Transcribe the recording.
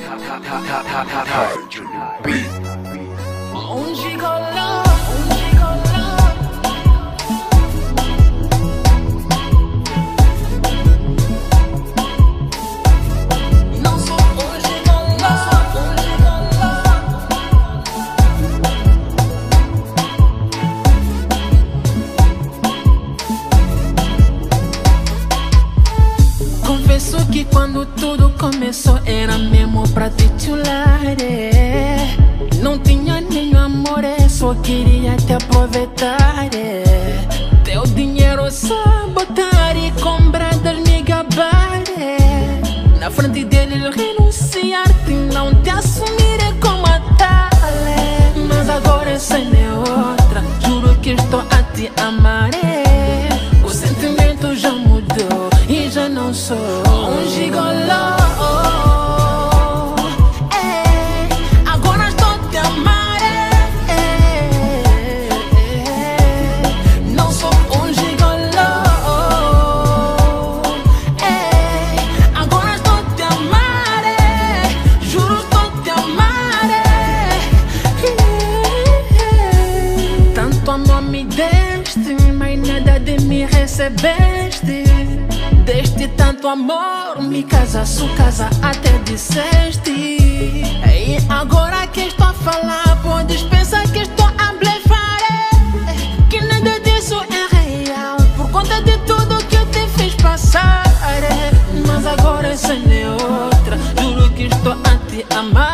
Gigolo. Não sou gigolo. Confesso que quando tudo começou era mesmo pra titular. Não tinha nenhum amor, só queria te aproveitar. Teu dinheiro só botar e comprar das me gabar. Na frente dele renunciar-te, não te assumir como a tal. Mas agora essa é outra, juro que estou a te amar. O sentimento já mudou e já não sou um gigolo. Me deste, mas nada de me recebeste. Deste tanto amor, me casa, sua casa até disseste. E agora que estou a falar, podes pensar que estou a blefar. Que nada disso é real, por conta de tudo que eu te fiz passar. Mas agora essa é outra, juro que estou a te amar.